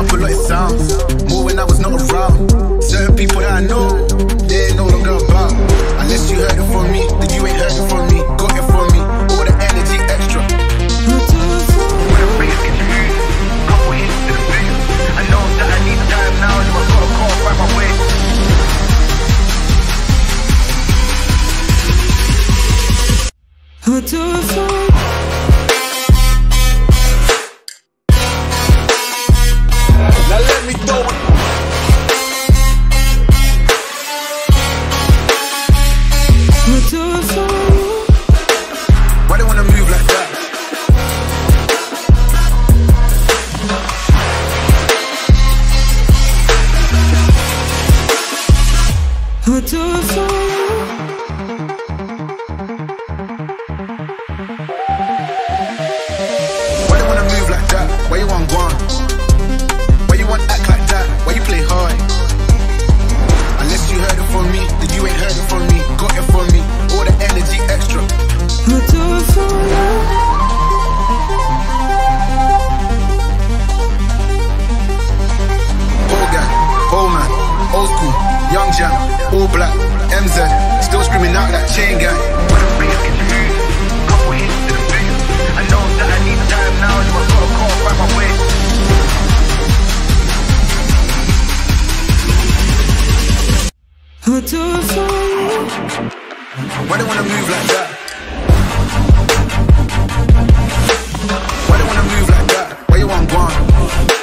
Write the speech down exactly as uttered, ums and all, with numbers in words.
up a lot, it sounds. More when I was not around. Certain people that I know, they ain't no longer about. Unless you heard it from me, then you ain't heard it from me. Got it from me, all the energy extra. When I bring it to you, couple hits to the face. I know that I need time now, so I gotta call back my way. I'll do it for you. Now let me throw it. I'll do it for you. Why they wanna move like that? I'll do it for you. Why they wanna move like that? Why you want one? Why you want act like that? Why you play hard? Unless you heard it from me, then you ain't heard it from me. Got it from me, all the energy extra. I'll do it for you. Old guy, old man, old school, young jam, all black, M Z, still screaming out that chain gang. When I bring it to you, couple hits to the face. I know that I need time now, so I gotta call back my way. I'll do it for you. Why they wanna move like that? Why they wanna move like that? Why you want one?